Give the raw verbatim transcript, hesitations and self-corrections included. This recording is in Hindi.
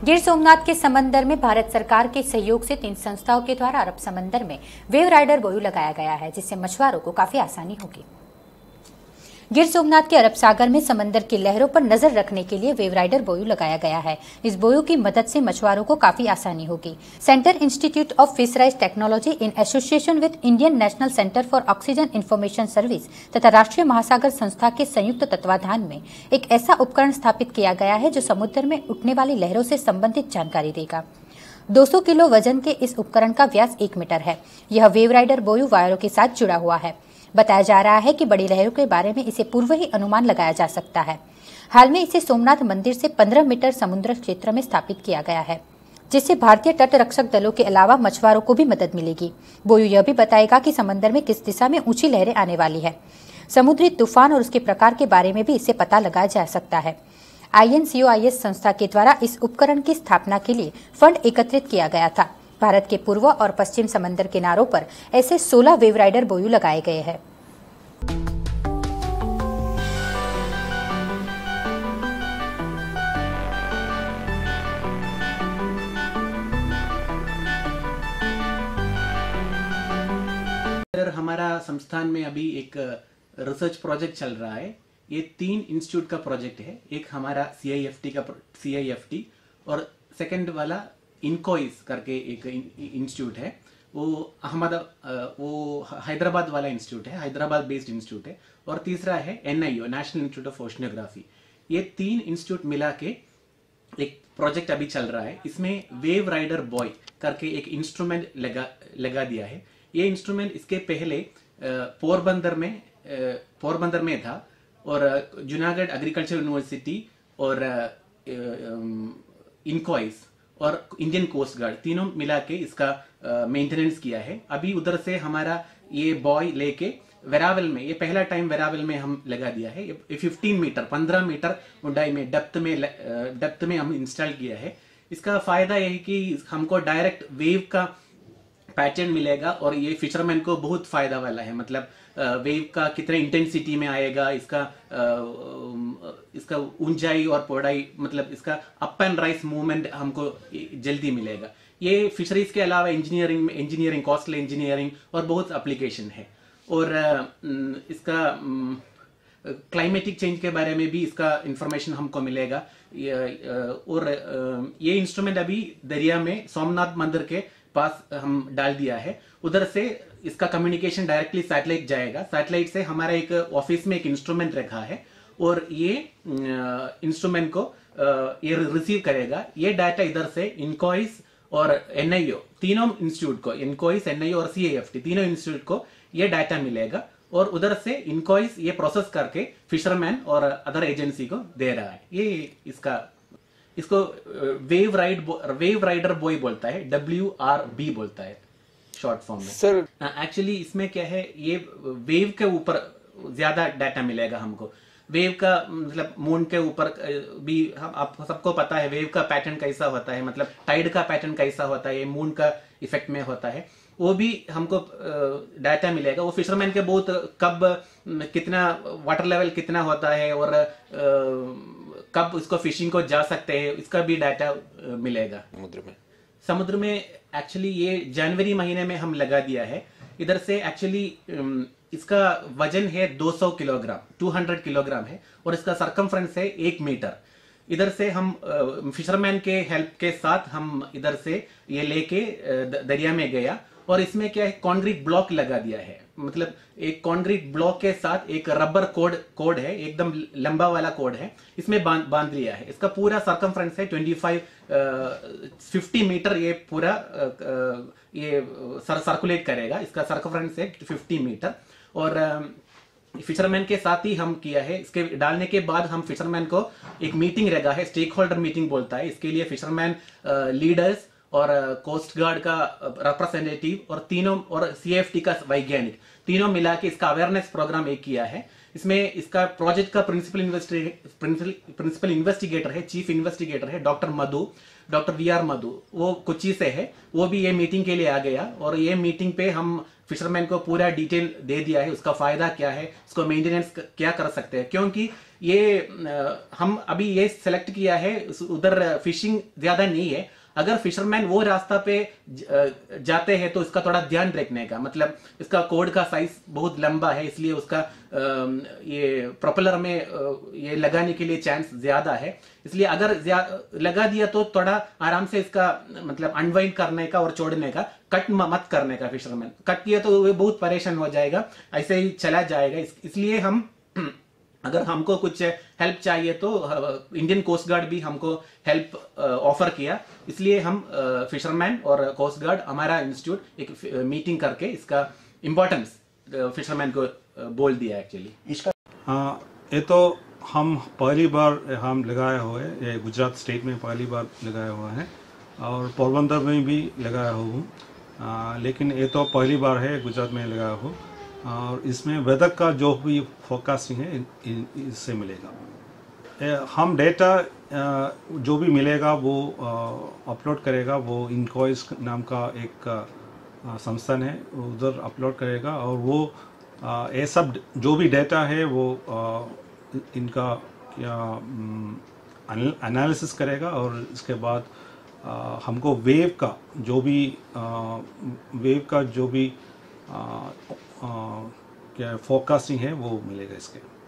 गिर सोमनाथ के समंदर में भारत सरकार के सहयोग से तीन संस्थाओं के द्वारा अरब समंदर में वेव राइडर बोयू लगाया गया है, जिससे मछुआरों को काफी आसानी होगी। गिर सोमनाथ के अरब सागर में समंदर की लहरों पर नजर रखने के लिए वेव राइडर बोयू लगाया गया है। इस बोयू की मदद से मछुआरों को काफी आसानी होगी। Centre institute of fisheries technology in association with Indian national centre for oxygen information service तथा राष्ट्रीय महासागर संस्था के संयुक्त तत्वाधान में एक ऐसा उपकरण स्थापित किया गया है जो समुद्र में उठने वाली लहरों से संबंधित जानकारी देगा। दो सौ किलो वजन के इस उपकरण का व्यास एक मीटर है। यह वेव राइडर बोयू वायरों के साथ जुड़ा हुआ है। बताया जा रहा है कि बड़ी लहरों के बारे में इसे पूर्व ही अनुमान लगाया जा सकता है। हाल में इसे सोमनाथ मंदिर से पंद्रह मीटर समुद्र क्षेत्र में स्थापित किया गया है, जिससे भारतीय तट रक्षक दलों के अलावा मछुआरों को भी मदद मिलेगी। बोयू यह भी बताएगा कि समंदर में किस दिशा में ऊंची लहरें आने वाली है। समुद्री तूफान और उसके प्रकार के बारे में भी इससे पता लगाया जा सकता है। I N C O I S संस्था के द्वारा इस उपकरण की स्थापना के लिए फंड एकत्रित किया गया था। भारत के पूर्व और पश्चिम समंदर किनारों पर ऐसे सोलह वेव राइडर बोयू लगाए गए हैं। हमारा संस्थान में अभी एक रिसर्च प्रोजेक्ट चल रहा है। ये तीन इंस्टीट्यूट का प्रोजेक्ट है। एक हमारा सी आई एफ टी का सी आई एफ टी और सेकंड वाला इनकोइस करके एक इंस्टीट्यूट है, वो अहमद वो हैदराबाद वाला इंस्टीट्यूट है, हैदराबाद बेस्ड इंस्टीट्यूट है। और तीसरा है N I O, national institute of oceanography. ये तीन इंस्टीट्यूट मिला के एक प्रोजेक्ट अभी चल रहा है। इसमें वेव राइडर बॉय करके एक इंस्ट्रूमेंट लगा लगा दिया है। ये इंस्ट्रूमेंट इसके पहले पोरबंदर में पोरबंदर में था और जूनागढ़ एग्रीकल्चर यूनिवर्सिटी और इनकोइस और इंडियन कोस्ट गार्ड तीनों मिला के इसका मेंटेनेंस किया है। अभी उधर से हमारा ये बॉय लेके वेरावल में, ये पहला टाइम वेरावल में हम लगा दिया है। ये फिफ्टीन मीटर पंद्रह मीटर ऊंचाई में डेप्थ में डेप्थ में हम इंस्टॉल किया है। इसका फायदा यह है कि हमको डायरेक्ट वेव का पैटर्न मिलेगा और ये फिशरमैन को बहुत फायदा वाला है। मतलब वेव का कितने इंटेंसिटी में आएगा, इसका इसका ऊंचाई और पौड़ाई, मतलब इसका अप एंड राइज मूवमेंट हमको जल्दी मिलेगा। ये फिशरीज के अलावा इंजीनियरिंग में इंजीनियरिंग कॉस्टल इंजीनियरिंग और बहुत एप्लीकेशन है। और इसका क्लाइमेटिक चेंज के बारे में भी इसका इंफॉर्मेशन हमको मिलेगा। और ये इंस्ट्रूमेंट अभी दरिया में सोमनाथ मंदिर के पास हम डाल दिया है। उधर से इसका कम्युनिकेशन डायरेक्टली सैटेलाइट जाएगा। सैटेलाइट से हमारा एक ऑफिस में एक इंस्ट्रूमेंट रखा है और ये इंस्ट्रूमेंट को ये रिसीव करेगा। ये डाटा इधर से इनकोइस और एन आई ओ तीनों इंस्टीट्यूट को, इनकोइस, एन आई ओ और सी आई एफ टी तीनों इंस्टीट्यूट को ये डाटा मिलेगा और उधर से इनकोइस ये प्रोसेस करके फिशरमैन और अदर एजेंसी को दे रहा है। ये इसका इसको wave ride wave rider buoy बोलता है, डब्ल्यू आर बी बोलता है शॉर्ट फॉर्म में। सर एक्चुअली इसमें क्या है, ये वेव के ऊपर ज्यादा डाटा मिलेगा हमको। वेव का मतलब मून के ऊपर भी हम आप सबको पता है वेव का पैटर्न कैसा होता है, मतलब टाइड का पैटर्न कैसा होता है, ये मून का इफेक्ट में होता है। वो भी हमको डाटा मिलेगा। वो फिशरमैन के बहुत कब कितना वाटर लेवल कितना होता है और कब उसको फिशिंग को जा सकते हैं, इसका भी डाटा मिलेगा। समुद्र में समुद्र में एक्चुअली ये जनवरी महीने में हम लगा दिया है। इधर से एक्चुअली इसका वजन है दो सौ किलोग्राम, दो सौ किलोग्राम है और इसका सरकमफ्रेंस है एक मीटर। इधर से हम फिशरमैन के हेल्प के साथ हम इधर से ये लेके दरिया में गया और इसमें क्या है, कंक्रीट ब्लॉक लगा दिया है। मतलब एक कंक्रीट ब्लॉक के साथ एक रबर कोड कोड है, एकदम लंबा वाला कोड है, इसमें बांध बांध लिया है। इसका पूरा सरकमफ्रेंस है पच्चीस पचास मीटर। ये पूरा आ, ये सर, सर्कुलेट करेगा। इसका सरकमफ्रेंस है पचास मीटर और फिशरमैन के साथ ही हम किया है। इसके डालने के बाद हम फिशरमैन को एक मीटिंग रखा है, स्टेक होल्डर मीटिंग बोलता है। इसके लिए फिशरमैन लीडर्स और कोस्ट गार्ड का रिप्रेजेंटेटिव और तीनों और सी एफ टी का वैज्ञानिक तीनों मिला के इसका अवेयरनेस प्रोग्राम एक किया है। इसमें इसका प्रोजेक्ट का प्रिंसिपल प्रिंसिपल प्रिंसिपल इन्वेस्टिगेटर है, चीफ इन्वेस्टिगेटर है doctor Madhu, doctor V R Madhu, वो कोच्चि से है। वो भी ये मीटिंग के लिए आ गया और ये मीटिंग पे हम फिशरमैन को पूरा डिटेल दे दिया है, उसका फायदा क्या है, उसको मेंटेनेंस क्या कर सकते हैं। क्योंकि ये हम अभी ये सेलेक्ट किया है, उधर फिशिंग ज्यादा नहीं है। अगर फिशरमैन वो रास्ता पे जाते हैं तो इसका थोड़ा ध्यान रखने का, मतलब इसका कोड का साइज बहुत लंबा है, इसलिए उसका ये प्रोपेलर में ये लगाने के लिए चांस ज्यादा है। इसलिए अगर लगा दिया तो थोड़ा आराम से इसका मतलब अनवाइंड करने का और छोड़ने का, कट मत करने का। फिशरमैन कट किया तो वो बहुत परेशान हो जाएगा, ऐसे ही चला जाएगा। इस, इसलिए हम अगर हमको कुछ हेल्प चाहिए तो इंडियन कोस्ट गार्ड भी हमको हेल्प ऑफर किया, इसलिए हम फिशरमैन और कोस्ट गार्ड हमारा इंस्टीट्यूट एक मीटिंग करके इसका इम्पोर्टेंस फिशरमैन को बोल दिया एक्चुअली। इसका हाँ, ये तो हम पहली बार हम लगाए हुए, ये गुजरात स्टेट में पहली बार लगाया हुआ है और पोरबंदर में भी लगाया हुआ हूँ, लेकिन ये तो पहली बार है गुजरात में लगाया हुआ। और इसमें वेदर का जो भी फोरकास्टिंग है इससे मिलेगा। हम डेटा जो भी मिलेगा वो अपलोड करेगा, वो इनकॉइस नाम का एक संस्थान है, उधर अपलोड करेगा और वो ये सब जो भी डेटा है वो इनका एनालिसिस करेगा और इसके बाद हमको वेव का जो भी वेव का जो भी आ, आ, क्या फोरकास्टिंग है वो मिलेगा इसके।